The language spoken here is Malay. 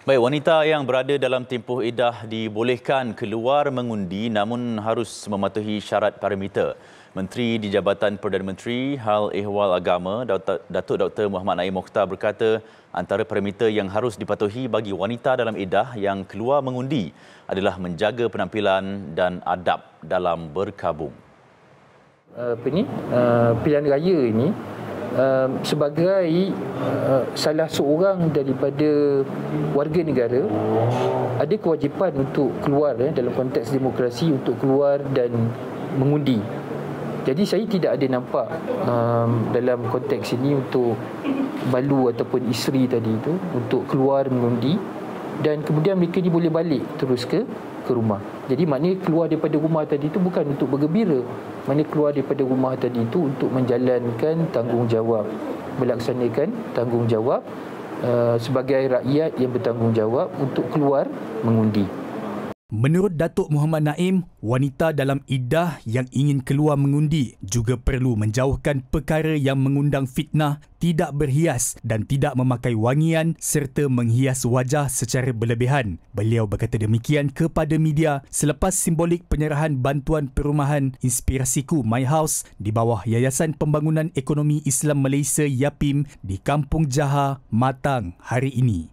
Baik, wanita yang berada dalam tempoh iddah dibolehkan keluar mengundi namun harus mematuhi syarat parameter. Menteri di Jabatan Perdana Menteri Hal Ehwal Agama, Datuk Dr. Muhammad Naim Mokhtar berkata antara parameter yang harus dipatuhi bagi wanita dalam iddah yang keluar mengundi adalah menjaga penampilan dan adab dalam berkabung. Pilihan raya ini sebagai salah seorang daripada warga negara ada kewajipan untuk keluar dalam konteks demokrasi, untuk keluar dan mengundi. Jadi saya tidak ada nampak dalam konteks ini untuk balu ataupun isteri tadi itu untuk keluar mengundi dan kemudian mereka ni boleh balik terus ke rumah. Jadi maknanya keluar daripada rumah tadi itu bukan untuk bergembira. Maknanya keluar daripada rumah tadi itu untuk menjalankan tanggungjawab, melaksanakan tanggungjawab sebagai rakyat yang bertanggungjawab untuk keluar mengundi. Menurut Datuk Muhammad Naim, wanita dalam iddah yang ingin keluar mengundi juga perlu menjauhkan perkara yang mengundang fitnah, tidak berhias dan tidak memakai wangian serta menghias wajah secara berlebihan. Beliau berkata demikian kepada media selepas simbolik penyerahan bantuan perumahan Inspirasiku My House di bawah Yayasan Pembangunan Ekonomi Islam Malaysia YAPIM di Kampung Jaha, Matang hari ini.